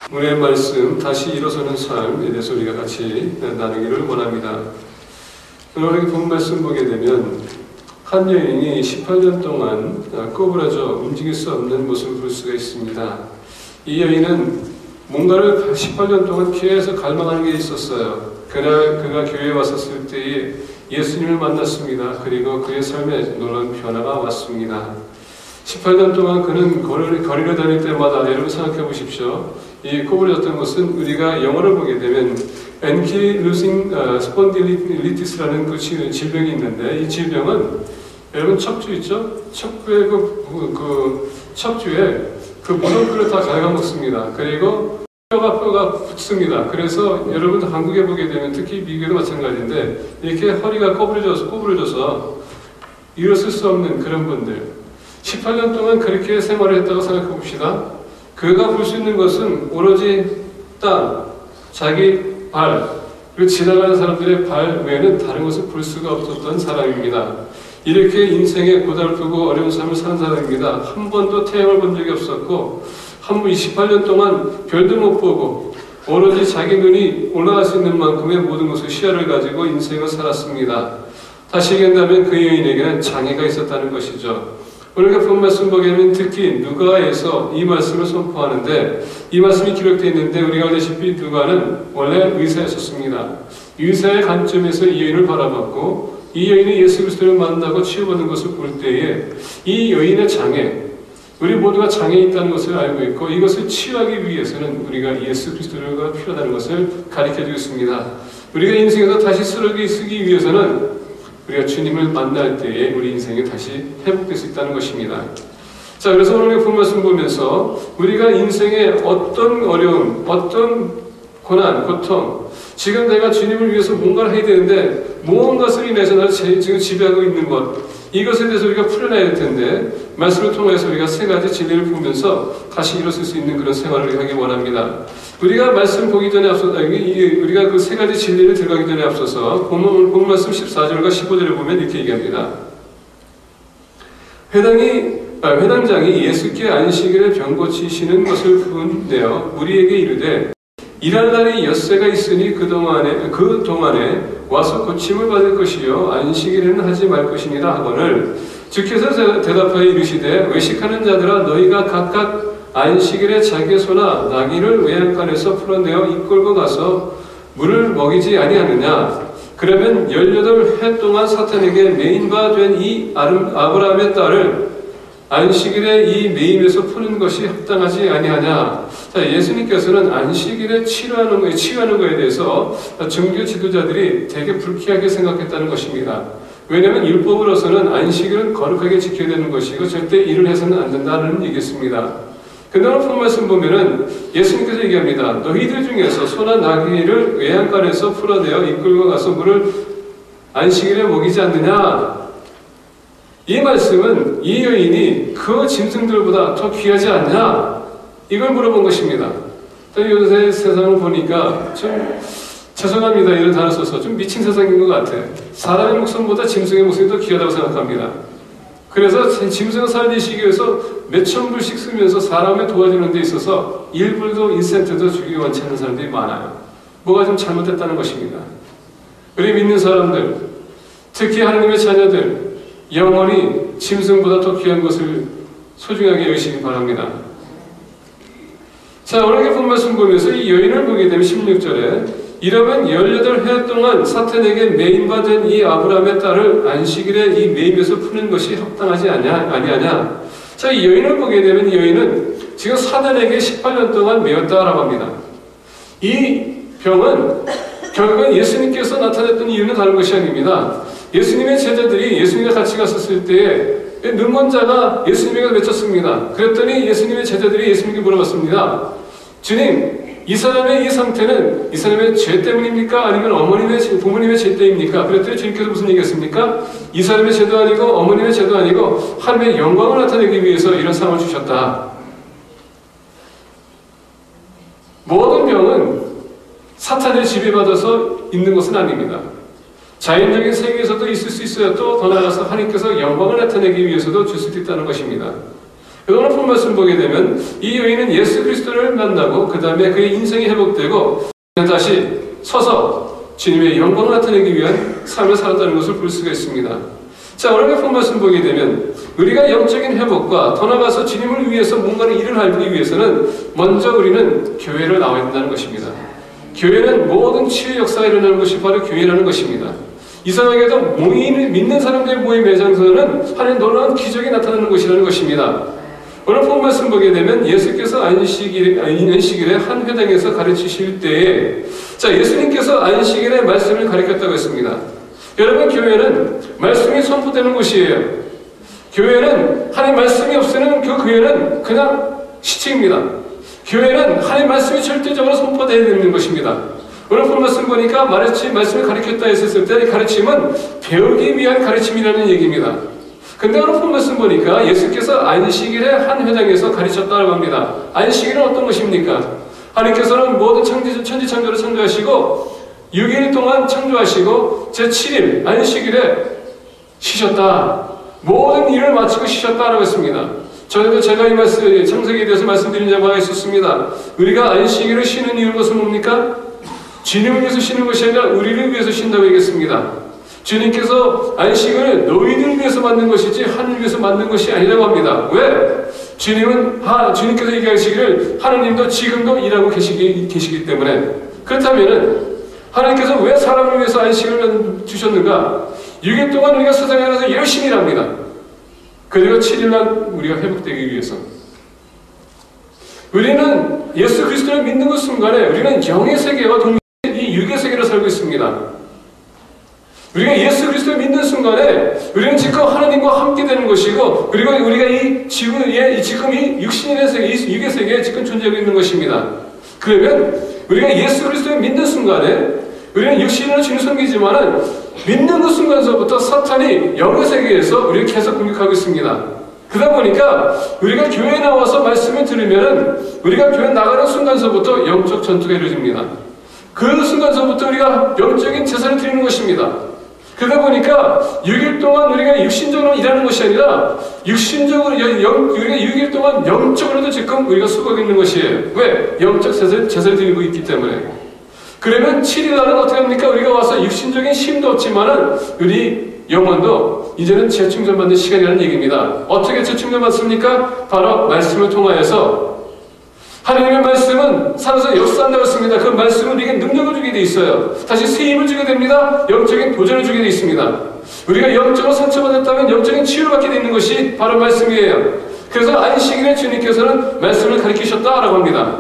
오늘의 말씀, 다시 일어서는 삶에 대해서 우리가 같이 나누기를 원합니다. 오늘 본 말씀 보게 되면 한 여인이 18년 동안 꼬부라져 움직일 수 없는 모습을 볼 수가 있습니다. 이 여인은 뭔가를 18년 동안 계속 갈망하는 게 있었어요. 그날 그가 교회에 왔었을 때에 예수님을 만났습니다. 그리고 그의 삶에 놀라운 변화가 왔습니다. 18년 동안 그는 거리를 다닐 때마다, 여러분 생각해 보십시오. 이 꼬부라졌던 것은 우리가 영어를 보게 되면 앤킬루싱 스폰딜리티스라는 그 질병이 있는데, 이 질병은 여러분 척추 있죠? 척추에 척추에 그 무릎을 다 갉아먹습니다. 그리고 뼈가 붙습니다. 그래서 여러분도 한국에 보게 되면, 특히 미국에도 마찬가지인데, 이렇게 허리가 꼬부러져서 일어설 수 없는 그런 분들, 18년 동안 그렇게 생활을 했다고 생각해 봅시다. 그가 볼 수 있는 것은 오로지 땅, 자기 발, 그리고 지나가는 사람들의 발 외에는 다른 것을 볼 수가 없었던 사람입니다. 이렇게 인생에 고달프고 어려운 삶을 사는 사람입니다. 한 번도 태양을 본 적이 없었고, 28년 동안 별도 못 보고, 오로지 자기 눈이 올라갈 수 있는 만큼의 모든 것을 시야를 가지고 인생을 살았습니다. 다시 얘기한다면 그 여인에게는 장애가 있었다는 것이죠. 우리가 본 말씀 보게 되면 특히 누가에서 이 말씀을 선포하는데, 이 말씀이 기록되어 있는데, 우리가 알다시피 누가는 원래 의사였었습니다. 의사의 관점에서 이 여인을 바라봤고, 이 여인이 예수 그리스도를 만나고 치유받는 것을 볼 때에 이 여인의 장애, 우리 모두가 장애에 있다는 것을 알고 있고, 이것을 치유하기 위해서는 우리가 예수 그리스도가 필요하다는 것을 가르쳐주고 있습니다. 우리가 인생에서 다시 쓰기 위해서는 우리가 주님을 만날 때에 우리 인생이 다시 회복될 수 있다는 것입니다. 자, 그래서 오늘 본 말씀 보면서 우리가 인생에 어떤 어려움, 어떤 고난, 고통, 지금 내가 주님을 위해서 뭔가를 해야 되는데 무언가를 인해서 나를 지금 지배하고 있는 것, 이것에 대해서 우리가 풀어내야 할 텐데, 말씀을 통해서 우리가 세 가지 진리를 보면서 다시 일어설 수 있는 그런 생활을 하기 원합니다. 우리가 말씀 보기 전에 우리가 그 세 가지 진리를 들어가기 전에 앞서서 본 말씀 14절과 15절을 보면 이렇게 얘기합니다. 회당장이 예수께 안식일에 병 고치시는 것을 본내어 우리에게 이르되, 일할 날이 엿새가 있으니 그 동안에 와서 고침을 받을 것이요 안식일에는 하지 말 것이니라 하거늘, 주께서 대답하여 이르시되, 외식하는 자들아, 너희가 각각 안식일에 자기의 소나 나귀를 외양간에서 풀어내어 이끌고 가서 물을 먹이지 아니하느냐? 그러면 18해 동안 사탄에게 매인 바 된 이 아브라함의 딸을 안식일에 이 매임에서 푸는 것이 합당하지 아니하냐? 자, 예수님께서는 안식일에 치유하는 것에 대해서 종교 지도자들이 되게 불쾌하게 생각했다는 것입니다. 왜냐하면 율법으로서는 안식일은 거룩하게 지켜야 되는 것이고 절대 일을 해서는 안 된다는 얘기했습니다. 근데 오늘 본 말씀 보면은 예수님께서 얘기합니다. 너희들 중에서 소나 나귀를 외양간에서 풀어내어 이끌고 가서 물을 안식일에 먹이지 않느냐? 이 말씀은 이 여인이 그 짐승들보다 더 귀하지 않냐? 이걸 물어본 것입니다. 요새 세상을 보니까 좀 죄송합니다, 이런 단어 써서 좀 미친 세상인 것 같아요. 사람의 목숨보다 짐승의 목숨이 더 귀하다고 생각합니다. 그래서 짐승을 살리시기 위해서 몇천 불씩 쓰면서 사람을 도와주는 데 있어서 1불도 인센트도 주기 원치 않는 사람들이 많아요. 뭐가 좀 잘못됐다는 것입니다. 우리 믿는 사람들, 특히 하나님의 자녀들, 영원히 짐승보다 더 귀한 것을 소중하게 여기시기 바랍니다. 자, 오늘 본 말씀 보면서 이 여인을 보게 되면 16절에, 이러면 18해 동안 사탄에게 매임받은 이 아브라함의 딸을 안식일에 이 매임에서 푸는 것이 합당하지 아니하냐? 자, 이 여인을 보게 되면 이 여인은 지금 사탄에게 18년 동안 매였다라고 합니다. 이 병은 결국은 예수님께서 나타냈던 이유는 다른 것이 아닙니다. 예수님의 제자들이 예수님과 같이 갔었을 때에 눈먼 자가 예수님에게 외쳤습니다. 그랬더니 예수님의 제자들이 예수님께 물어봤습니다. 주님, 이 사람의 이 상태는 이 사람의 죄 때문입니까? 아니면 부모님의 죄 때문입니까? 그랬더니 주님께서 무슨 얘기했습니까? 이 사람의 죄도 아니고 어머님의 죄도 아니고 하나님의 영광을 나타내기 위해서 이런 상을 주셨다. 모든 병은 사탄의 지배받아서 있는 것은 아닙니다. 자연적인 세계에서도 있을 수 있어요. 또 더 나아가서 하나님께서 영광을 나타내기 위해서도 줄 수도 있다는 것입니다. 오늘 본 말씀 보게 되면 이 여인은 예수 그리스도를 만나고 그 다음에 그의 인생이 회복되고 다시 서서 주님의 영광을 나타내기 위한 삶을 살았다는 것을 볼 수가 있습니다. 자, 오늘 본 말씀 보게 되면 우리가 영적인 회복과 더 나아가서 주님을 위해서 뭔가를 일을 하기 위해서는 먼저 우리는 교회를 나와야 된다는 것입니다. 교회는 모든 치유 역사가 일어나는 것이 바로 교회라는 것입니다. 이상하게도 믿는 사람들의 모임의 장소는 하나님 놀라운 기적이 나타나는 곳이라는 것입니다. 오늘 본 말씀 보게 되면 예수께서 안식일에 한 회당에서 가르치실 때에 예수님께서 안식일에 말씀을 가르쳤다고 했습니다. 여러분, 교회는 말씀이 선포되는 곳이에요. 교회는 하나님 말씀이 없으면 그 교회는 그냥 시체입니다. 교회는 하나님 말씀이 절대적으로 선포되어야 되는 것입니다. 오늘 본 말씀 보니까 말씀을 가르쳤다 했을 때 가르침은 배우기 위한 가르침이라는 얘기입니다. 근데 오늘 본 말씀 보니까 예수께서 안식일에 한 회당에서 가르쳤다고 합니다. 안식일은 어떤 것입니까? 하나님께서는 모든 천지창조를 창조하시고 6일 동안 창조하시고 제7일 안식일에 쉬셨다. 모든 일을 마치고 쉬셨다라고 했습니다. 전에도 제가 이 말씀, 창세기에 대해서 말씀드린 적이 있었습니다. 우리가 안식일을 쉬는 이유는 것은 뭡니까? 주님을 위해서 쉬는 것이 아니라 우리를 위해서 쉰다고 얘기했습니다. 주님께서 안식을 너희들을 위해서 만든 것이지 하나님을 위해서 만든 것이 아니라고 합니다. 왜? 주님께서 얘기하시기를 하나님도 지금도 일하고 계시기 때문에. 그렇다면은 하나님께서 왜 사람을 위해서 안식을 주셨는가? 6일 동안 우리가 세상에 나가서 열심히 일합니다. 그리고 7일날 우리가 회복되기 위해서. 우리는 예수 그리스도를 믿는 그 순간에 우리는 영의 세계와 동시에 이 육의 세계를 살고 있습니다. 우리가 예수 그리스도를 믿는 순간에 우리는 지금 하나님과 함께 되는 것이고, 그리고 우리가 지금 이 육신의 세계, 이 육의 세계에 지금 존재하고 있는 것입니다. 그러면 우리가 예수 그리스도를 믿는 순간에 우리는 육신으로 주님 섬기지만은 믿는 그 순간서부터 사탄이 영의 세계에서 우리를 계속 공격하고 있습니다. 그러다 보니까 우리가 교회에 나와서 말씀을 들으면은 우리가 교회 나가는 순간서부터 영적 전투가 이루어집니다. 그 순간서부터 우리가 영적인 제사를 드리는 것입니다. 그러다 보니까 6일 동안 우리가 육신적으로 일하는 것이 아니라 우리가 6일 동안 영적으로도 지금 우리가 수고하고 있는 것이에요. 왜? 영적 제사를 드리고 있기 때문에. 그러면 7일날은 어떻게 합니까? 우리가 와서 육신적인 힘도 없지만은 우리 영혼도 이제는 재충전받는 시간이라는 얘기입니다. 어떻게 재충전받습니까? 바로 말씀을 통하여서 하나님의 말씀은 살아서 역사한다고 했습니다. 그 말씀은 우리에게 능력을 주게 돼 있어요. 다시 세임을 주게 됩니다. 영적인 도전을 주게 돼 있습니다. 우리가 영적으로 상처받았다면 영적인 치유를 받게 되는 것이 바로 말씀이에요. 그래서 안식일에 주님께서는 말씀을 가르치셨다라고 합니다.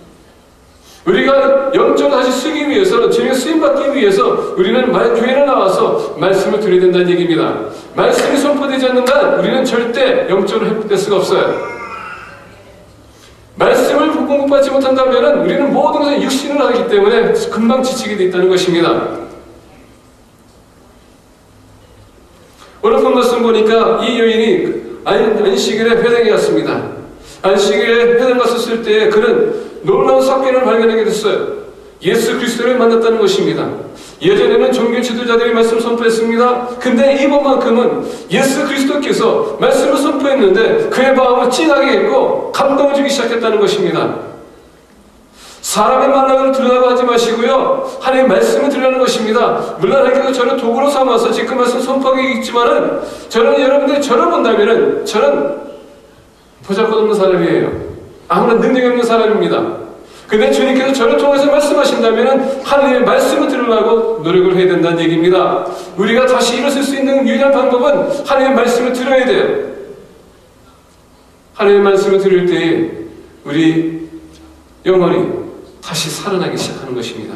우리가 영적으로 다시 쓰기 위해서, 주님의 쓰임받기 위해서 우리는 교회에 나와서 말씀을 드려야 된다는 얘기입니다. 말씀이 선포되지 않는 한 우리는 절대 영적으로 회복될 수가 없어요. 말씀을 공급받지 못한다면 우리는 모든 것을 육신을 하기 때문에 금방 지치게 돼 있다는 것입니다. 오늘 본 말씀 보니까 이 여인이 안식일에 회당에 갔습니다. 안식일에 회당 갔었을 때 그는 놀라운 사건을 발견하게 됐어요. 예수 그리스도를 만났다는 것입니다. 예전에는 종교 지도자들이 말씀을 선포했습니다. 근데 이번만큼은 예수 그리스도께서 말씀을 선포했는데 그의 마음을 찐하게 했고 감동을 주기 시작했다는 것입니다. 사람의 말을 들으라고 하지 마시고요, 하나님의 말씀을 들으라는 것입니다. 물론 하나님께서 저를 도구로 삼아서 지금 말씀 선포하고 있지만은 저는 여러분들이 저를 본다면은 저는 보잘것없는 사람이에요. 아무런 능력이 없는 사람입니다. 근데 주님께서 저를 통해서 말씀하신다면 하나님의 말씀을 들으려고 노력을 해야 된다는 얘기입니다. 우리가 다시 일어설 수 있는 유일한 방법은 하나님의 말씀을 들어야 돼요. 하나님의 말씀을 들을 때 우리 영혼이 다시 살아나기 시작하는 것입니다.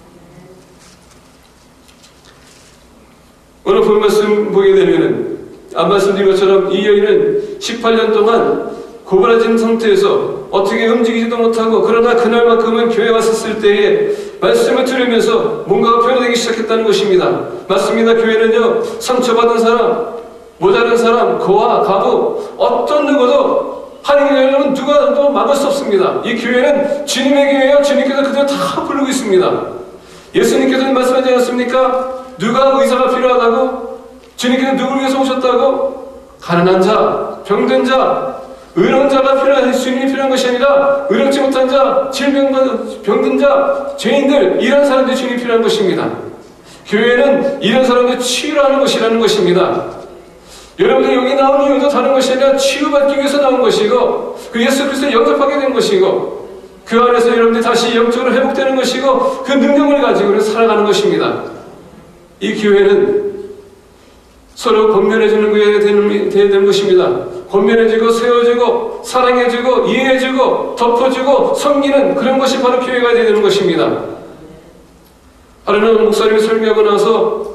오늘 본 말씀 보게 되면은 말씀드린 것처럼 이 여인은 18년 동안 고발해진 상태에서 어떻게 움직이지도 못하고, 그러나 그날만큼은 교회에 왔었을 때에 말씀을 들으면서 뭔가가 변화되기 시작했다는 것입니다. 맞습니다. 교회는요, 상처받은 사람, 모자란 사람, 고아, 가부, 어떤 누구도 하나님은 누가 또 막을 수 없습니다. 이 교회는 주님의 교회예요. 주님께서 그들을 다 부르고 있습니다. 예수님께서는 말씀하지 않았습니까? 누가 의사가 필요하다고? 주님께서 누구를 위해서 오셨다고? 가난한 자, 병든 자, 의로운 자가 필요한, 주님이 필요한 것이 아니라 의롭지 못한 자, 병든 자, 죄인들, 이런 사람들이 주님이 필요한 것입니다. 교회는 이런 사람들 치유를 하는 것이라는 것입니다. 여러분들 여기 나온 이유도 다른 것이 아니라 치유받기 위해서 나온 것이고, 그 예수 그리스도를 영접하게 된 것이고, 그 안에서 여러분들이 다시 영적으로 회복되는 것이고, 그 능력을 가지고 살아가는 것입니다. 이 교회는 서로 권면해주는 교회가 되어야 되는 것입니다. 권면해주고, 세워주고, 사랑해주고, 이해해주고, 덮어주고, 섬기는 그런 것이 바로 교회가 되어야 되는 것입니다. 하루는 목사님이 설교하고 나서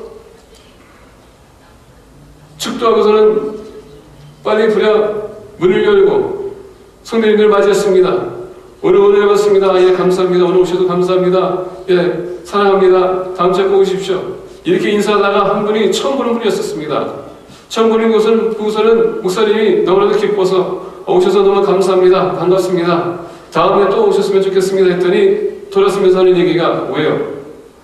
축도하고서는 빨리 부랴 문을 열고 성도님들 맞이했습니다. 오늘 해봤습니다. 예, 감사합니다. 오늘 오셔서 감사합니다. 예, 사랑합니다. 다음 주에 꼭 오십시오. 이렇게 인사하다가 한 분이 처음 보는 분이었습니다. 처음 보는 그것은 목사님이 너무나도 기뻐서 오셔서 너무 감사합니다. 반갑습니다. 다음에 또 오셨으면 좋겠습니다 했더니 돌아서면서 하는 얘기가 왜요?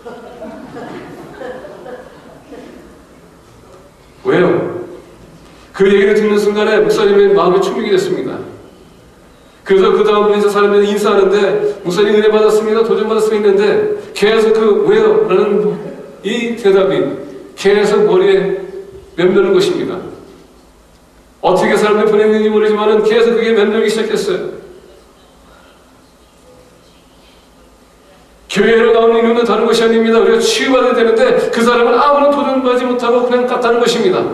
왜요? 그 얘기를 듣는 순간에 목사님의 마음이 충격이 됐습니다. 그래서 그 다음 분에서 사람들이 인사하는데 목사님 은혜 받았습니다. 도전 받았습니다 했는데 계속 그 왜요? 라는 이 대답이 계속 머리에 맴도는 것입니다. 어떻게 사람들이 보냈는지 모르지만 계속 그게 맴돌기 시작했어요. 교회로 나오는 이유는 다른 것이 아닙니다. 우리가 치유받아야 되는데 그 사람은 아무런 도전받지 못하고 그냥 갔다는 것입니다.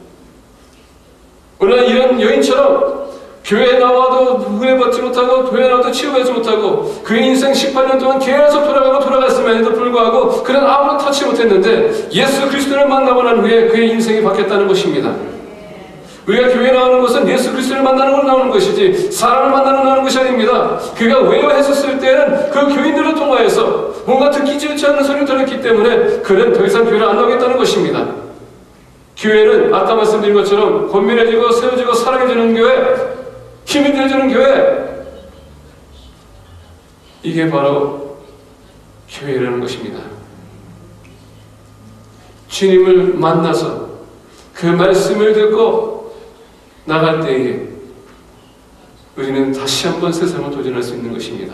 오늘 이런 여인처럼 교회에 나와도 은혜 받지 못하고 교회에 나와도 치유받지 못하고 그의 인생 18년 동안 계속 돌아갔음에도 불구하고 그는 아무런 터치 못했는데 예수 그리스도를 만나고 난 후에 그의 인생이 바뀌었다는 것입니다. 우리가 교회에 나오는 것은 예수 그리스도를 만나는 걸로 나오는 것이지 사람을 만나는 나오는 것이 아닙니다. 그가 외워했었을 때는 그 교인들을 통하여서 뭔가 듣기 좋지 않는 소리를 들었기 때문에 그는 더 이상 교회를 안 나오겠다는 것입니다. 교회는 아까 말씀드린 것처럼 권면해주고 세워주고 사랑해주는 교회, 힘이 되어주는 교회, 이게 바로 교회라는 것입니다. 주님을 만나서 그 말씀을 듣고 나갈 때에 우리는 다시 한번 세상을 도전할 수 있는 것입니다.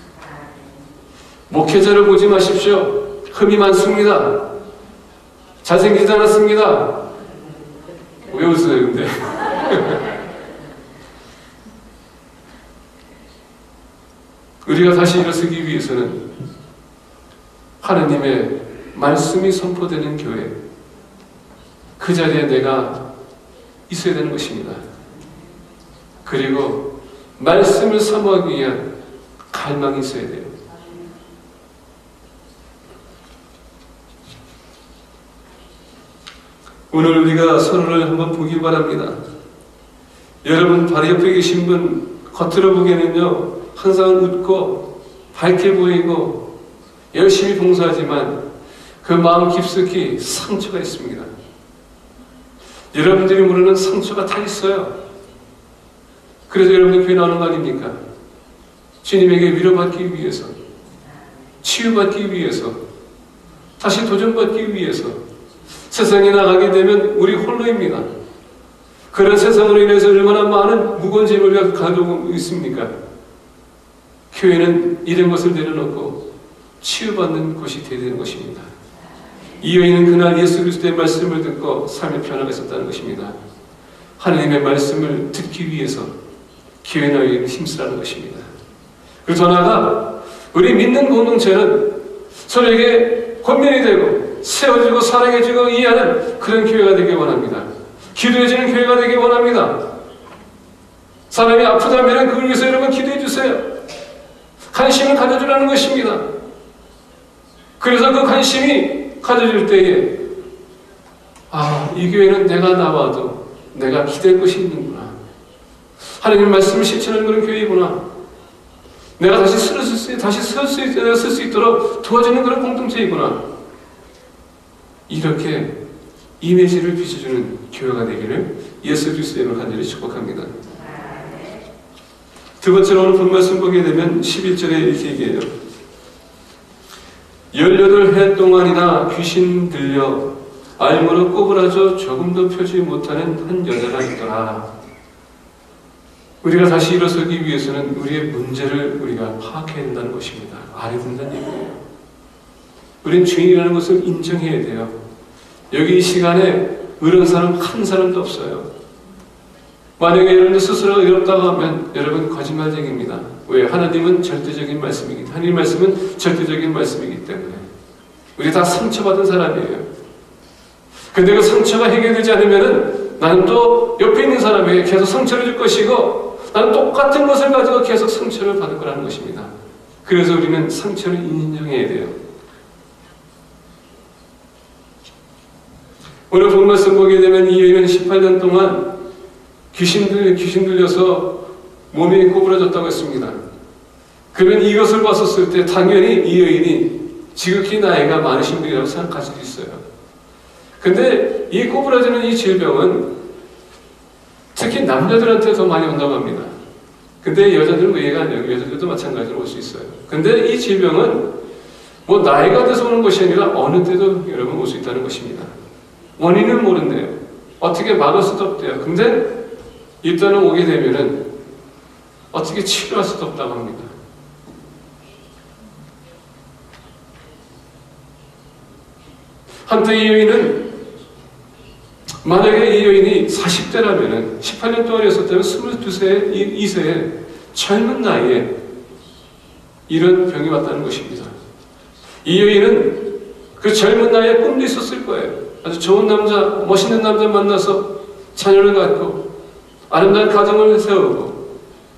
목회자를 보지 마십시오. 흠이 많습니다. 잘생기지 않았습니다. 왜 웃어요 근데? 우리가 다시 일어서기 위해서는 하나님의 말씀이 선포되는 교회, 그 자리에 내가 있어야 되는 것입니다. 그리고 말씀을 사모하기 위한 갈망이 있어야 돼요. 오늘 우리가 서로를 한번 보기 바랍니다. 여러분 바로 옆에 계신 분 겉으로 보기에는요 항상 웃고 밝게 보이고 열심히 봉사하지만 그 마음 깊숙이 상처가 있습니다. 여러분들이 모르는 상처가 다 있어요. 그래서 여러분들 교회 나오는 거 아닙니까? 주님에게 위로받기 위해서, 치유받기 위해서, 다시 도전받기 위해서. 세상에 나가게 되면 우리 홀로입니다. 그런 세상으로 인해서 얼마나 많은 무거운 짐을 우리가 가지고 있습니까? 교회는 이런 것을 내려놓고 치유받는 곳이 되어야 되는 것입니다. 이 여인은 그날 예수 그리스도의 말씀을 듣고 삶의 변화가 있었다는 것입니다. 하나님의 말씀을 듣기 위해서 교회나 여인을 힘쓰라는 것입니다. 그리고 더 나아가 우리 믿는 공동체는 서로에게 권면이 되고 세워주고 사랑해주고 이해하는 그런 교회가 되길 원합니다. 기도해주는 교회가 되길 원합니다. 사람이 아프다면 그걸 위해서 여러분 기도해 주세요. 관심을 가져주라는 것입니다. 그래서 그 관심이 가져줄 때에 이 교회는 내가 나와도 내가 기댈 것이 있는구나. 하나님 말씀을 실천하는 그런 교회이구나. 내가 다시 쓸 수 있도록 도와주는 그런 공동체이구나. 이렇게 이미지를 비춰주는 교회가 되기를 예수 그리스도의 이름으로 간절히 축복합니다. 두 번째로 오늘 본 말씀 보게 되면 11절에 이렇게 얘기해요. 18해 동안이나 귀신 들려 알므로 꼬부라져 조금도 펴지 못하는 한 여자가 있더라. 우리가 다시 일어서기 위해서는 우리의 문제를 우리가 파악해야 된다는 것입니다. 알아야 된다는 얘기예요. 우리는 죄인이라는 것을 인정해야 돼요. 여기 이 시간에 의로운 사람 한 사람도 없어요. 만약에 여러분들 스스로 의롭다고 하면 여러분 거짓말쟁이입니다. 왜? 하나님은 절대적인 말씀이기 때문에, 하나님 말씀은 절대적인 말씀이기 때문에 우리 다 상처받은 사람이에요. 근데 그 상처가 해결되지 않으면은 나는 또 옆에 있는 사람에게 계속 상처를 줄 것이고 나는 똑같은 것을 가지고 계속 상처를 받을 거라는 것입니다. 그래서 우리는 상처를 인정해야 돼요. 오늘 본 말씀 보게 되면 이 여인은 18년 동안 귀신 들려서 몸이 꼬부라졌다고 했습니다. 그러면 이것을 봤었을 때 당연히 이 여인이 지극히 나이가 많으신 분이라고 생각할 수도 있어요. 근데 이 꼬부라지는 이 질병은 특히 남자들한테 더 많이 온다고 합니다. 근데 여자들은 의외가 아니에요. 여자들도 마찬가지로 올 수 있어요. 근데 이 질병은 뭐 나이가 돼서 오는 것이 아니라 어느 때도 여러분 올 수 있다는 것입니다. 원인은 모른대요. 어떻게 막을 수도 없대요. 근데 일단은 오게 되면은 어떻게 치료할 수도 없다고 합니다. 한때 이 여인은 만약에 이 여인이 40대라면은 18년 동안 했었다면 22세, 2세의 젊은 나이에 이런 병이 왔다는 것입니다. 이 여인은 그 젊은 나이에 꿈도 있었을 거예요. 아주 좋은 남자, 멋있는 남자 만나서 자녀를 갖고 아름다운 가정을 세우고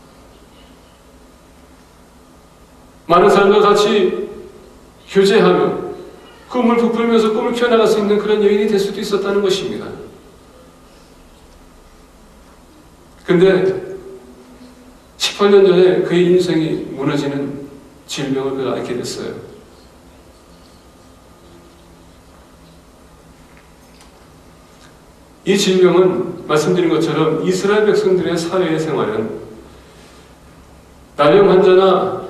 많은 사람과 같이 교제하며 꿈을 부풀면서 꿈을 키워나갈 수 있는 그런 여인이 될 수도 있었다는 것입니다. 근데 18년 전에 그의 인생이 무너지는 질병을 그가 앓게 됐어요. 이 질병은 말씀드린 것처럼 이스라엘 백성들의 사회 생활은 나병 환자나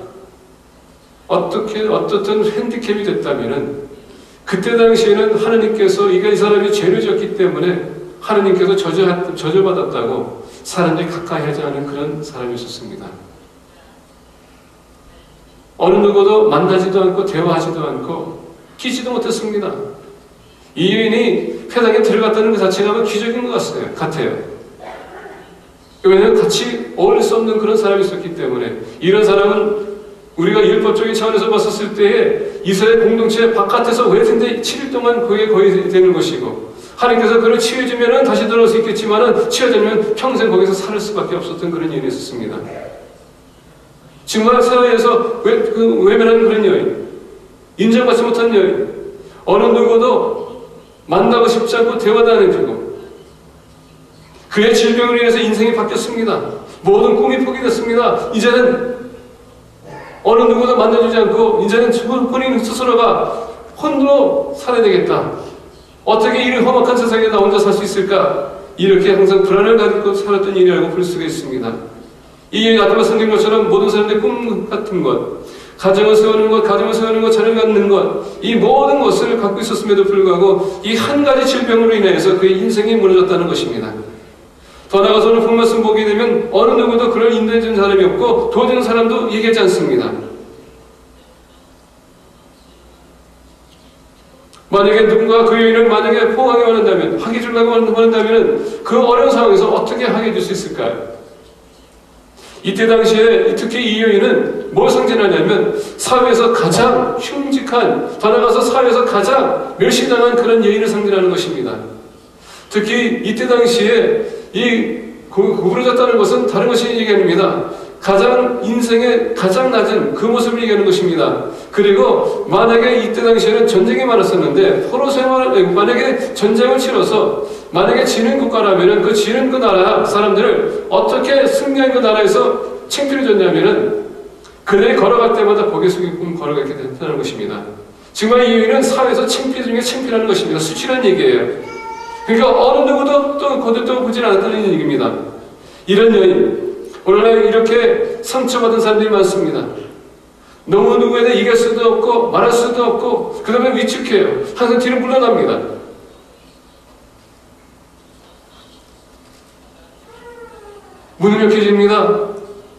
어떻든 핸디캡이 됐다면은 그때 당시에는 하나님께서 이 사람이 죄를 졌기 때문에 하나님께서 저주받았다고 사람들이 가까이 하지 않은 그런 사람이었습니다. 어느 누구도 만나지도 않고 대화하지도 않고 끼지도 못했습니다. 이 여인이 회당에 들어갔다는 것 자체가 기적인 것 같아요. 왜냐하면 같이 어울릴 수 없는 그런 사람이 있었기 때문에 이런 사람은 우리가 율법적인 차원에서 봤었을 때에 이스라엘 공동체 바깥에서 외텐데 7일 동안 그게 거의 되는 것이고 하나님께서 그를 치유해주면 다시 들어올 수 있겠지만 치유해주면 평생 거기서 살 수밖에 없었던 그런 여인이 있었습니다. 정말 사회에서 외면하는 그런 여인, 인정받지 못한 여인, 어느 누구도 만나고 싶지 않고 대화도 안 해주고 그의 질병으로 인해서 인생이 바뀌었습니다. 모든 꿈이 포기됐습니다. 이제는 어느 누구도 만나주지 않고 이제는 본인 스스로가 혼으로 살아야 되겠다. 어떻게 이 험악한 세상에 나 혼자 살 수 있을까? 이렇게 항상 불안을 가지고 살았던 일이라고 볼 수가 있습니다. 이 아까 말씀드린 것처럼 모든 사람들의 꿈 같은 것, 가정을 세우는 것, 자녀를 갖는 것, 이 모든 것을 갖고 있었음에도 불구하고 이 한 가지 질병으로 인해서 그의 인생이 무너졌다는 것입니다. 더 나아가서는 본 말씀 보게 되면 어느 누구도 그를 인도해준 사람이 없고 도와주는 사람도 얘기하지 않습니다. 만약에 누군가 그 여인을 만약에 포옹하게 원한다면, 하게 주려고 원한다면 그 어려운 상황에서 어떻게 하게 해줄 수 있을까요? 이때 당시에 특히 이 여인은 뭘 상징하냐면 사회에서 가장 흉직한, 더 나아가서 사회에서 가장 멸시당한 그런 여인을 상징하는 것입니다. 특히 이때 당시에 이 구부러졌다는 것은 다른 것이 얘기합니다. 가장 인생의 가장 낮은 그 모습을 얘기하는 것입니다. 그리고 만약에 이때 당시에는 전쟁이 많았었는데 만약에 전쟁을 치러서 만약에 지는 국가라면은 그 지는 그 나라 사람들을 어떻게 승리한 그 나라에서 창피를 줬냐면은 그들이 걸어갈 때마다 고개 숙이고 걸어가게 된다는 것입니다. 정말 이 여인은 사회에서 창피 중에 창피라는 것입니다. 수치라는 얘기예요. 그러니까 어느 누구도 또 거들떠 보지 않았다는 얘기입니다. 이런 여인, 오늘날 이렇게 상처받은 사람들이 많습니다. 너무 누구에 대해 얘기할 수도 없고 말할 수도 없고 그 다음에 위축해요. 항상 뒤로 물러납니다. 무능력해집니다.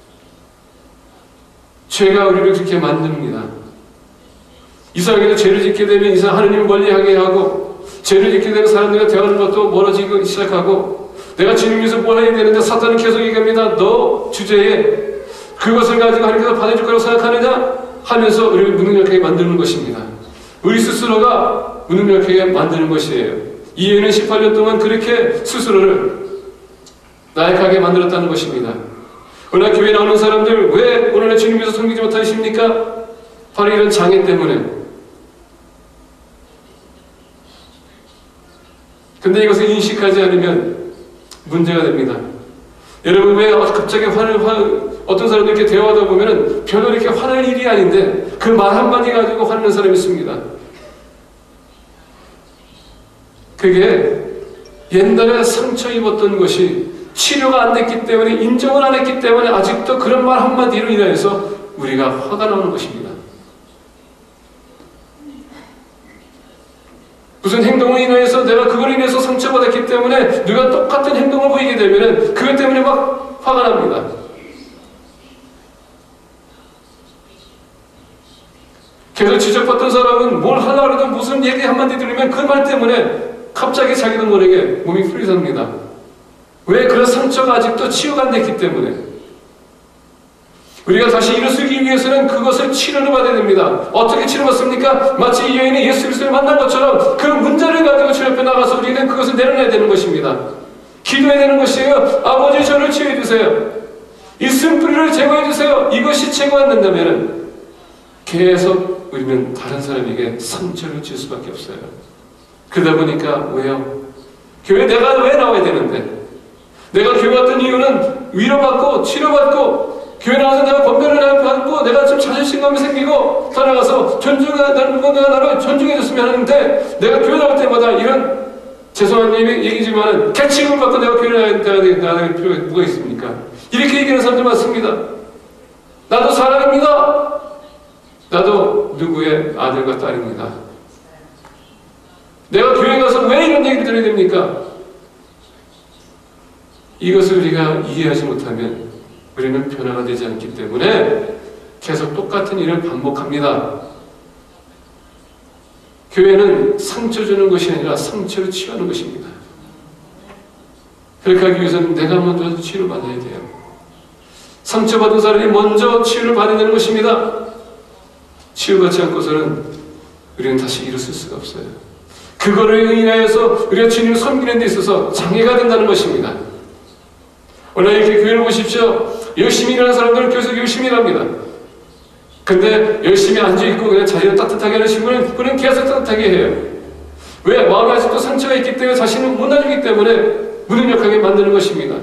죄가 우리를 그렇게 만듭니다. 이상하게도 죄를 짓게 되면 하느님 멀리하게 하고, 죄를 짓게 되면 사람들과 대화하는 것도 멀어지기 시작하고, 내가 주님 위해서 뭘 해야 되는데 사탄은 계속 얘기합니다. 너 주제에 그것을 가지고 하나님께서 받아줄 거라고 생각하느냐? 하면서 우리를 무능력하게 만드는 것입니다. 우리 스스로가 무능력하게 만드는 것이에요. 이해는 18년 동안 그렇게 스스로를 나약하게 만들었다는 것입니다. 오늘 교회 나오는 사람들 왜 오늘날 주님 위해서 섬기지 못하십니까? 바로 이런 장애 때문에. 근데 이것을 인식하지 않으면 문제가 됩니다. 여러분, 왜 갑자기 어떤 사람들 이렇게 대화하다 보면은 별로 이렇게 화날 일이 아닌데 그 말 한마디 가지고 화내는 사람이 있습니다. 그게 옛날에 상처 입었던 것이 치료가 안 됐기 때문에, 인정을 안 했기 때문에 아직도 그런 말 한마디로 인하여서 우리가 화가 나는 것입니다. 무슨 행동을 인하여서 내가 그걸 인해서 상처받았기 때문에 누가 똑같은 행동을 보이게 되면 그것 때문에 막 화가 납니다. 계속 지적받던 사람은 뭘 하려고 해도 무슨 얘기 한마디 들으면 그 말 때문에 갑자기 자기도 모르게 몸이 풀리삽니다. 왜? 그런 상처가 아직도 치유가 안 됐기 때문에. 우리가 다시 일어서기 위해서는 그것을 치료를 받아야 됩니다. 어떻게 치료받습니까? 마치 이 여인이 예수 그리스도를 만난 것처럼 그 문제를 가지고 주 옆에 나가서 우리는 그것을 내려놔야 되는 것입니다. 기도해야 되는 것이에요. 아버지, 저를 치유해 주세요. 이 쓴뿌리를 제거해 주세요. 이것이 제거 안 된다면 계속 우리는 다른 사람에게 상처를 줄 수밖에 없어요. 그러다 보니까 왜요? 교회 내가 왜 나와야 되는데? 내가 교회 왔던 이유는 위로받고 치료받고 교회 나와서 내가 권면을 받고 내가 좀 자존심감이 생기고 더 나가서 누군가가 나를 존중해줬으면 하는데, 내가 교회 나올 때마다 이런 죄송한 얘기지만 캐칭을 받고 내가 교회 나갈 필요가 뭐가 있습니까? 이렇게 얘기하는 사람들 많습니다. 나도 사람입니다. 나도 누구의 아들과 딸입니다. 내가 교회 가서 왜 이런 얘기를 들어야 됩니까? 이것을 우리가 이해하지 못하면 우리는 변화가 되지 않기 때문에 계속 똑같은 일을 반복합니다. 교회는 상처 주는 것이 아니라 상처를 치유하는 것입니다. 그렇게 하기 위해서는 내가 먼저 치유를 받아야 돼요. 상처받은 사람이 먼저 치유를 받아야 되는 것입니다. 치유받지 않고서는 우리는 다시 일어설 수가 없어요. 그거를 인하여서 우리가 주님을 섬기는 데 있어서 장애가 된다는 것입니다. 오늘 이렇게 교회를 보십시오. 열심히 일하는 사람들은 교회에서 열심히 일합니다. 근데 열심히 앉아있고 그냥 자리를 따뜻하게 하는 친구는 그는 계속 따뜻하게 해요. 왜? 마음에 아직도 상처가 있기 때문에 자신을 못 놔주기 때문에 무능력하게 만드는 것입니다.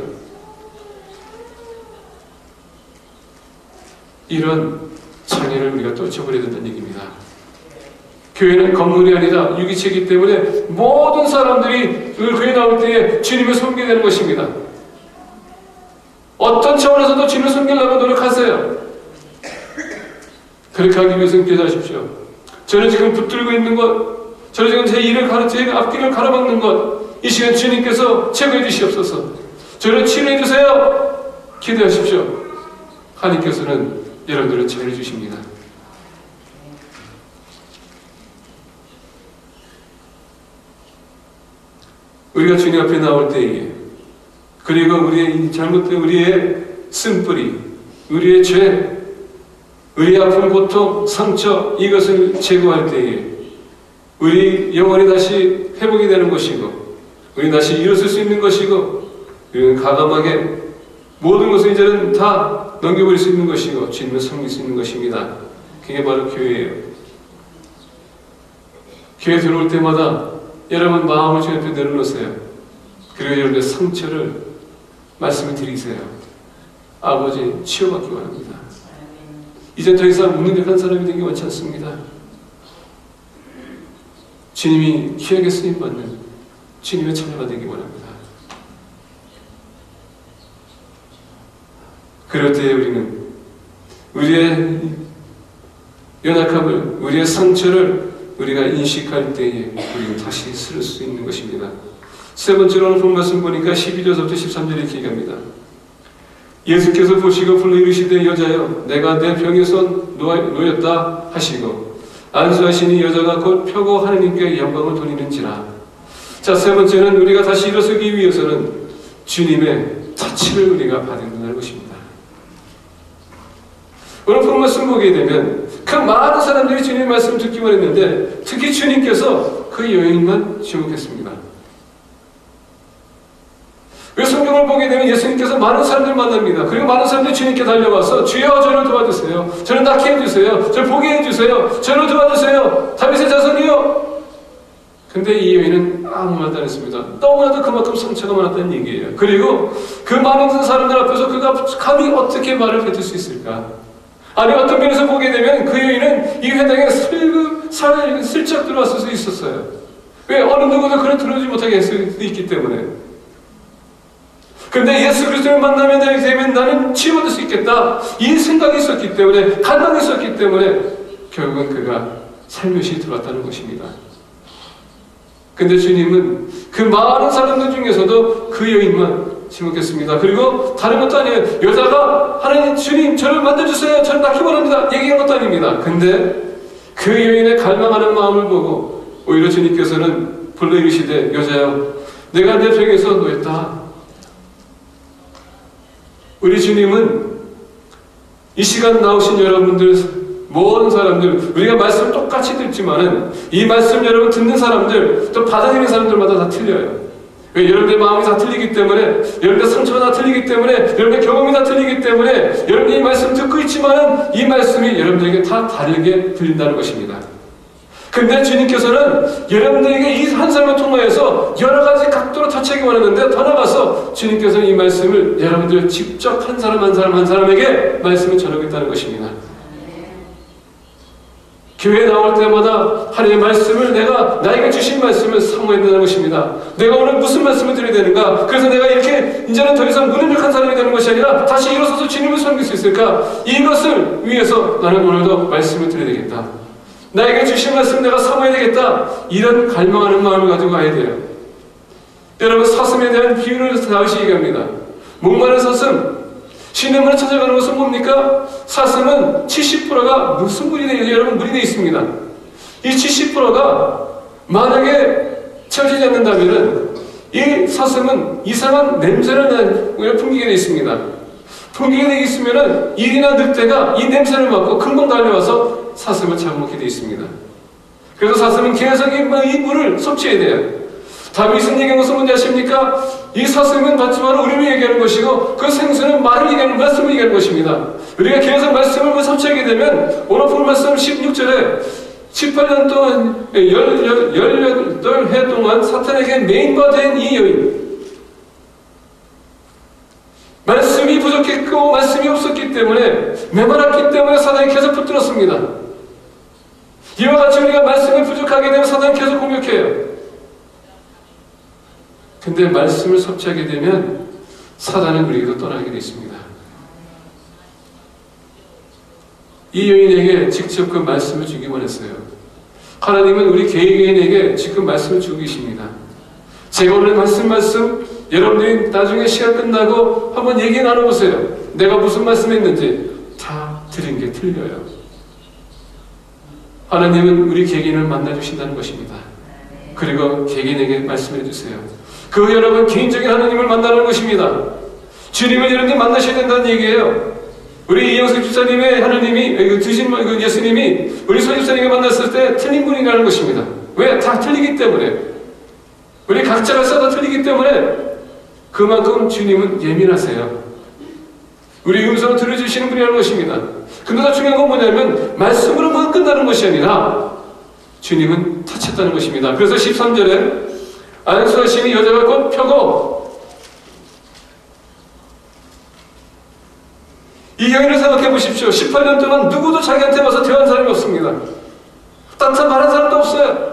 이런 장애를 우리가 떨쳐버려야 된다는 얘기입니다. 교회는 건물이 아니라 유기체이기 때문에 모든 사람들이 교회 나올 때에 주님을 섬기게 되는 것입니다. 어떤 차원에서도 주님을 섬기려고 노력하세요. 그렇게 하기 위해서는 기도하십시오. 저는 지금 붙들고 있는 것, 저는 지금 제 앞길을 가로막는 것, 이 시간 주님께서 제거해 주시옵소서. 저를 치료해 주세요. 기도하십시오. 하나님께서는 여러분들을 잘 해주십니다. 우리가 주님 앞에 나올 때에, 그리고 우리의 잘못된 우리의 쓴뿌리, 우리의 죄, 우리의 아픔, 고통, 상처, 이것을 제거할 때에 우리 영혼이 다시 회복이 되는 것이고, 우리 다시 일어설 수 있는 것이고, 우리는 가감하게 모든 것을 이제는 다 넘겨버릴 수 있는 것이고 주님을 섬길 수 있는 것입니다. 그게 바로 교회예요. 교회 들어올 때마다 여러분 마음을 주님 앞에 내려놓으세요. 그리고 여러분의 상처를 말씀을 드리세요. 아버지, 치유받기 원합니다. 이젠 더 이상 무능력한 사람이 되기 원치 않습니다. 주님이 귀하게 쓰임받는 주님의 자녀가 되기 원합니다. 그럴 때에 우리는 우리의 연약함을, 우리의 상처를 우리가 인식할 때에 우리는 다시 쓸 수 있는 것입니다. 세 번째로 오늘 본 말씀 보니까 12절부터 13절에 이렇게 얘기합니다. 예수께서 보시고 불러 이르시되 여자여 내가 내 병에서 놓였다 하시고 안수하시니 여자가 곧 펴고 하느님께 영광을 돌리는지라. 자, 세 번째는 우리가 다시 일어서기 위해서는 주님의 터치를 우리가 받는다는 것입니다. 오늘 본 말씀 보게 되면 그 많은 사람들이 주님의 말씀을 듣기만 했는데 특히 주님께서 그 여인만 주목했습니다. 왜 성경을 보게 되면 예수님께서 많은 사람들 만납니다. 그리고 많은 사람들이 주님께 달려와서 주여 저를 도와주세요. 저를 낫게 해주세요. 저를 보게 해주세요. 저를 도와주세요. 다윗의 자손이요. 근데 이 여인은 아무 말도 안 했습니다. 너무나도 그만큼 상처가 많았다는 얘기예요. 그리고 그 많은 사람들 앞에서 그가 감히 어떻게 말을 뱉을 수 있을까? 아니 어떤 면에서 보게 되면 그 여인은 이 회당에 슬쩍 들어왔을 수 있었어요. 왜? 어느 누구도 그를 들어오지 못하게 할 수 있기 때문에. 근데 예수 그리스도를 만나면 되면 나는 치유받을 수 있겠다. 이 생각이 있었기 때문에, 갈망이 있었기 때문에 결국은 그가 살며시 들어왔다는 것입니다. 근데 주님은 그 많은 사람들 중에서도 그 여인만 지목했습니다. 그리고 다른 것도 아니에요. 여자가 하나님 주님 저를 만져주세요. 저를 낳기 원합니다. 얘기한 것도 아닙니다. 근데 그 여인의 갈망하는 마음을 보고 오히려 주님께서는 불러 이르시되 여자여 내가 내 병에서 놓였다. 우리 주님은 이 시간 나오신 여러분들 모든 사람들 우리가 말씀을 똑같이 듣지만은 이 말씀 여러분 듣는 사람들 또 받아들이는 사람들마다 다 틀려요. 왜? 여러분의 마음이 다 틀리기 때문에 여러분의 상처가 다 틀리기 때문에 여러분의 경험이 다 틀리기 때문에 여러분이 이 말씀 듣고 있지만은 이 말씀이 여러분들에게 다 다르게 들린다는 것입니다. 근데 주님께서는 여러분들에게 이 한 사람을 통하여서 여러 가지 각도로 터치하기 원하는데 더 나아가서 주님께서는 이 말씀을 여러분들 직접 한 사람 한 사람에게 말씀을 전하겠다는 것입니다. 교회에 나올 때마다 하나님의 말씀을 내가 나에게 주신 말씀을 사모해야 된다는 것입니다. 내가 오늘 무슨 말씀을 드려야 되는가? 그래서 내가 이렇게 이제는 더 이상 무능력한 사람이 되는 것이 아니라 다시 일어서서 주님을 섬길 수 있을까? 이것을 위해서 나는 오늘도 말씀을 드려야 되겠다. 나에게 주신 말씀 내가 사모해야 되겠다. 이런 갈망하는 마음을 가지고 가야 돼요. 여러분 사슴에 대한 비유를 다윗이 얘기합니다. 목마른 사슴 시냇물을 찾아가는 것은 뭡니까? 사슴은 70%가 무슨 물이 되어 여러분 물이 되어 있습니다. 이 70%가 만약에 채워지지 않는다면 이 사슴은 이상한 냄새를 풍기게 되어 있습니다. 풍기게 되어 있으면 일이나 늑대가 이 냄새를 맡고 금방 달려와서 사슴을 잡아먹게 되어 있습니다. 그래서 사슴은 계속 이 물을 섭취해야 돼요. 다윗은 얘기한 것은 뭔지 아십니까? 이 사슴은 맞지만 우리를 얘기하는 것이고 그 생수는 말을 얘기하는 말씀을 얘기하는 것입니다. 우리가 계속 말씀을 섭취하게 되면 오늘 본 말씀 16절에 18년 동안 18해 동안 사탄에게 메인바 된 이 여인 말씀이 부족했고 말씀이 없었기 때문에 메말랐기 때문에 사탄이 계속 붙들었습니다. 이와 같이 우리가 말씀이 부족하게 되면 사탄이 계속 공격해요. 근데 말씀을 섭취하게 되면 사단은 우리에게도 떠나게 되어 있습니다. 이 여인에게 직접 그 말씀을 주기 원했어요. 하나님은 우리 개인에게 지금 말씀을 주고 계십니다. 제가 오늘 말씀 여러분들이 나중에 시간 끝나고 한번 얘기 나눠보세요. 내가 무슨 말씀했는지 다 들은 게 틀려요. 하나님은 우리 개인을 만나주신다는 것입니다. 그리고 개인에게 말씀해 주세요. 그 여러분 개인적인 하나님을 만나는 것입니다. 주님을 여러분이 만나셔야 된다는 얘기예요. 우리 이영석 집사님의 하나님이 예수님이 우리 소 집사님을 만났을 때 틀린 분이라는 것입니다. 왜? 다 틀리기 때문에 우리 각자가 써도 틀리기 때문에 그만큼 주님은 예민하세요. 우리 음성을 들어주시는 분이라는 것입니다. 근데 더 중요한 건 뭐냐면 말씀으로만 끝나는 것이 아니라 주님은 터쳤다는 것입니다. 그래서 13절에 안수하시니 여자가 곧 펴고 이 여인을 생각해 보십시오. 18년 동안 누구도 자기한테 와서 대화한 사람이 없습니다. 딴 말한 사람도 없어요.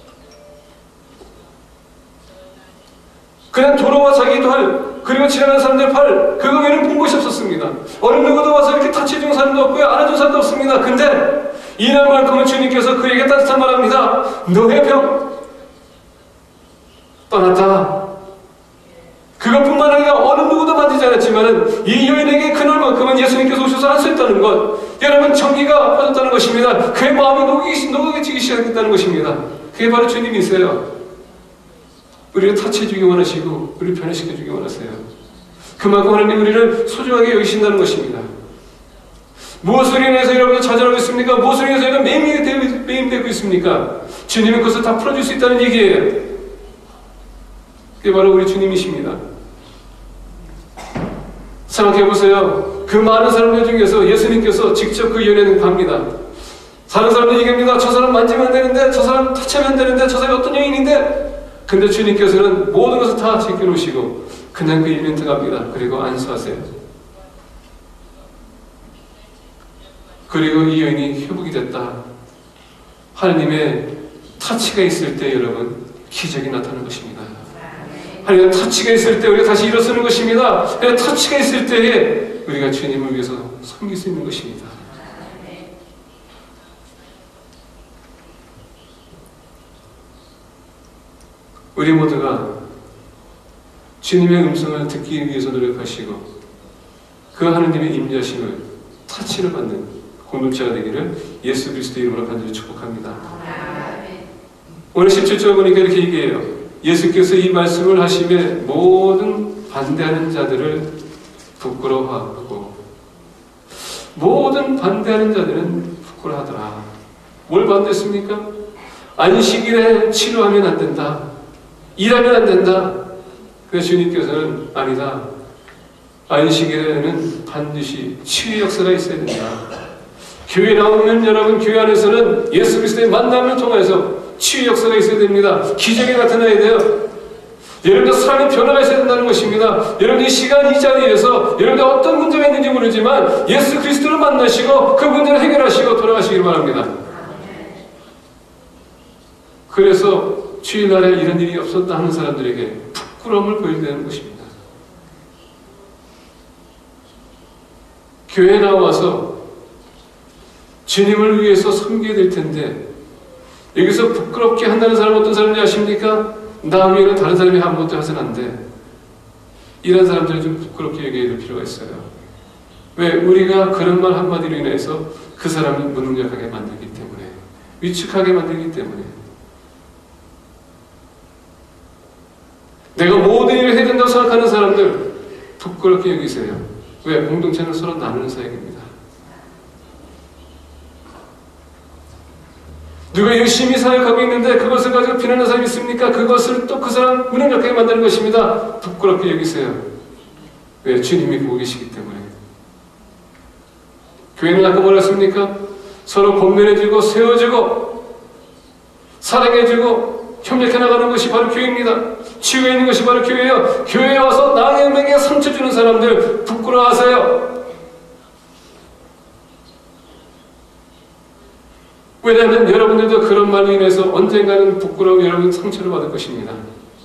그냥 돌아와 자기도 그리고 지나가는 사람들 그거 외에는 본 것이 없었습니다. 어느 누구도 와서 이렇게 타치해준 사람도 없고요. 안아준 사람도 없습니다. 근데 이날만큼은 주님께서 그에게 따뜻한 말합니다. 너의 병 떠났다. 그것뿐만 아니라 어느 누구도 만지지 않았지만 이 여인에게 그날만큼은 예수님께서 오셔서 안수했다는 것, 여러분 정기가 빠졌다는 것입니다. 그의 마음이 녹아지기 시작했다는 것입니다. 그게 바로 주님이세요. 우리를 타치해주기 원하시고 우리를 변화시켜주기 원하세요. 그만큼 하나님 우리를 소중하게 여기신다는 것입니다. 무엇을 인해서 여러분은 좌절하고 있습니까? 무엇을 인해서 여러분 매임되고 있습니까? 주님은 그것을 다 풀어줄 수 있다는 얘기예요. 그게 바로 우리 주님이십니다. 생각해보세요. 그 많은 사람들 중에서 예수님께서 직접 그 연애는 갑니다. 다른 사람들 얘기합니다. 저 사람 만지면 안 되는데, 저 사람 터치하면 안 되는데, 저 사람이 어떤 여인인데. 근데 주님께서는 모든 것을 다 지켜놓으시고 그냥 그 일면 들어갑니다. 그리고 안수하세요. 그리고 이 여인이 회복이 됐다. 하나님의 타치가 있을 때 여러분 기적이 나타나는 것입니다. 하나님의 타치가 있을 때 우리가 다시 일어서는 것입니다. 하나님의 타치가 있을 때에 우리가 주님을 위해서 섬길 수 있는 것입니다. 우리 모두가 주님의 음성을 듣기 위해서 노력하시고 그 하나님의 임재하심을 타치를 받는 공동체가 되기를 예수 그리스도의 이름으로 간절히 축복합니다. 오늘 17절 보니까 이렇게 얘기해요. 예수께서 이 말씀을 하심에 모든 반대하는 자들을 부끄러워하고, 모든 반대하는 자들은 부끄러워하더라. 뭘 반대했습니까? 안식일에 치료하면 안 된다. 일하면 안 된다. 그래서 주님께서는 아니다. 안식일에는 반드시 치유 역사가 있어야 된다. 교회 나오면 여러분 교회 안에서는 예수 그리스도의 만남을 통해서 치유 역사가 있어야 됩니다. 기적이 나타나야 돼요. 여러분들 삶의 변화가 있어야 된다는 것입니다. 여러분들 이 시간 이 자리에서 여러분들 어떤 문제가 있는지 모르지만 예수 그리스도를 만나시고 그 문제를 해결하시고 돌아가시길 바랍니다. 그래서 주일날에 이런 일이 없었다 하는 사람들에게 부끄러움을 보여야 것입니다. 교회에 나와서 주님을 위해서 섬겨야 될 텐데 여기서 부끄럽게 한다는 사람은 어떤 사람인지 아십니까? 나 위에는 다른 사람이 아무것도 하서는 안 돼. 이런 사람들을 좀 부끄럽게 얘기해야 될 필요가 있어요. 왜? 우리가 그런 말 한마디로 인해서 그 사람을 무능력하게 만들기 때문에, 위축하게 만들기 때문에. 내가 모든 일을 해야 된다고 생각하는 사람들 부끄럽게 여기세요. 왜? 공동체는 서로 나누는 사역입니다. 누가 열심히 사역하고 있는데 그것을 가지고 비난하는 사람이 있습니까? 그것을 또 그 사람 무능력하게 만드는 것입니다. 부끄럽게 여기세요. 왜? 주님이 보고 계시기 때문에. 교회는 아까 뭐라 했습니까? 서로 권면해주고 세워주고 사랑해주고 협력해 나가는 것이 바로 교회입니다. 치유에 있는 것이 바로 교회예요. 교회에 와서 남에게 상처 주는 사람들 부끄러워하세요. 왜냐하면 여러분들도 그런 말로 인해서 언젠가는 부끄러워 여러분 상처를 받을 것입니다.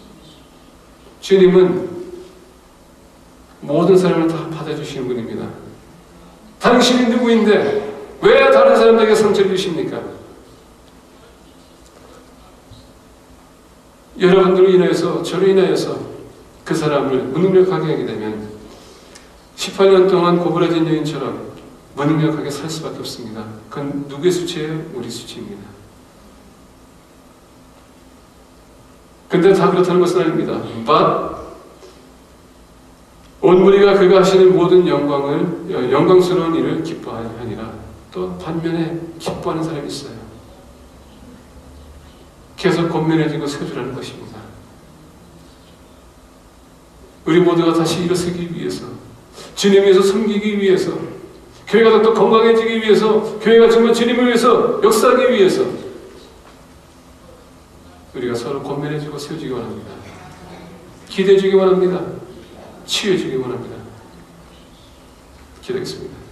주님은 모든 사람을 다 받아주시는 분입니다. 당신이 누구인데 왜 다른 사람들에게 상처를 주십니까? 여러분들로 인해서 저로 인하여서 그 사람을 무능력하게 하게 되면 18년 동안 고부라진 여인처럼 무능력하게 살 수밖에 없습니다. 그건 누구의 수치예요? 우리 수치입니다. 근데 다 그렇다는 것은 아닙니다. But 온 무리가 그가 하시는 모든 영광스러운 일을 기뻐하니라. 또 반면에 기뻐하는 사람이 있어요. 계속 권면해주고 세워주라는 것입니다. 우리 모두가 다시 일어서기 위해서, 주님 위해서 섬기기 위해서, 교회가 더 건강해지기 위해서, 교회가 정말 주님을 위해서 역사하기 위해서 우리가 서로 권면해주고 세워주기 원합니다. 기대해주기 원합니다. 치유해주기 원합니다. 기도하겠습니다.